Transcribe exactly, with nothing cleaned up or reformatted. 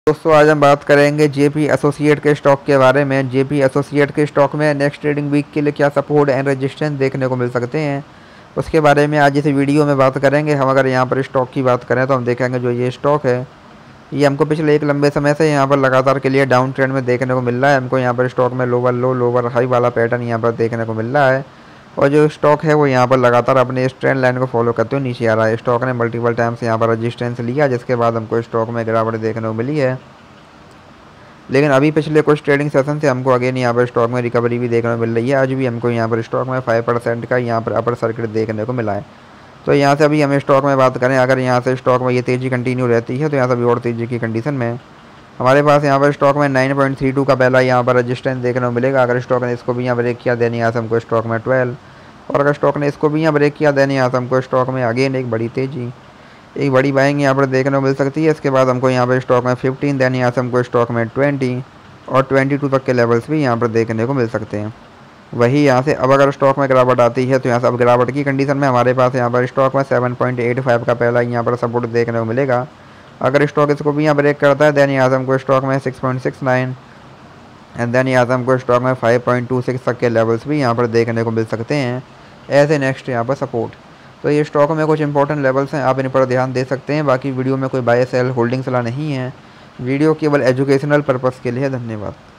दोस्तों आज हम बात करेंगे जेपी एसोसिएट के स्टॉक के बारे में। जेपी एसोसिएट के स्टॉक में नेक्स्ट ट्रेडिंग वीक के लिए क्या सपोर्ट एंड रेजिस्टेंस देखने को मिल सकते हैं, उसके बारे में आज इस वीडियो में बात करेंगे। हम अगर यहाँ पर स्टॉक की बात करें तो हम देखेंगे जो ये स्टॉक है ये हमको पिछले एक लंबे समय से यहाँ पर लगातार के लिए डाउन ट्रेंड में देखने को मिल रहा है। हमको यहाँ पर स्टॉक में लोअर लो लोअर हाई वाला पैटर्न यहाँ पर देखने को मिल रहा है और जो स्टॉक है वो यहाँ पर लगातार अपने इस ट्रेंड लाइन को फॉलो करते हुए नीचे आ रहा है। स्टॉक ने मल्टीपल टाइम्स यहाँ पर रजिस्टेंस लिया जिसके बाद हमको स्टॉक में गिरावट देखने को मिली है, लेकिन अभी पिछले कुछ ट्रेडिंग सेशन से हमको अगेन यहाँ पर स्टॉक में रिकवरी भी देखने को मिल रही है। आज भी हमको यहाँ पर स्टॉक में फाइव परसेंट का यहाँ पर अपर सर्किट देखने को मिला है। तो यहाँ से अभी हमें स्टॉक में बात करें, अगर यहाँ से स्टॉक में ये तेज़ी कंटिन्यू रहती है तो यहाँ से अभी और तेज़ी की कंडीशन में हमारे पास यहाँ पर स्टॉक में नाइन पॉइंट थ्री टू का पहला यहाँ पर रजिस्टेंस देखने को मिलेगा। अगर स्टॉक ने इसको भी यहाँ ब्रेक किया देन यहाँ से हमको स्टॉक में ट्वेल्व, और अगर स्टॉक ने इसको भी यहाँ ब्रेक किया देन यहाँ से हमको स्टॉक में अगेन एक बड़ी तेज़ी एक बड़ी बाइंग यहाँ पर देखने को मिल सकती है। इसके बाद हमको यहाँ पर स्टॉक में फिफ्टीन देन यहाँ से हमको स्टॉक में ट्वेंटी और ट्वेंटी टू तक के लेवल्स भी यहाँ पर देखने को मिल सकते हैं। वही यहाँ से अब अगर स्टॉक में गिरावट आती है तो यहाँ से अब गिरावट की कंडीशन में हमारे पास यहाँ पर स्टॉक में सेवन पॉइंट एट फाइव का पहला यहाँ पर सपोर्ट देखने को मिलेगा। अगर स्टॉक इसको भी यहाँ ब्रेक करता है देन यहाँ से हमको स्टॉक में six point six nine and then यहाँ से हमको स्टॉक में फाइव पॉइंट टू सिक्स तक के लेवल्स भी यहाँ पर देखने को मिल सकते हैं एज ए नेक्स्ट यहाँ पर सपोर्ट। तो ये स्टॉक में कुछ इंपॉर्टेंट लेवल्स हैं, आप इन पर ध्यान दे सकते हैं। बाकी वीडियो में कोई बाय सेल होल्डिंग सलाह नहीं है, वीडियो केवल एजुकेशनल पर्पज़ के लिए है। धन्यवाद।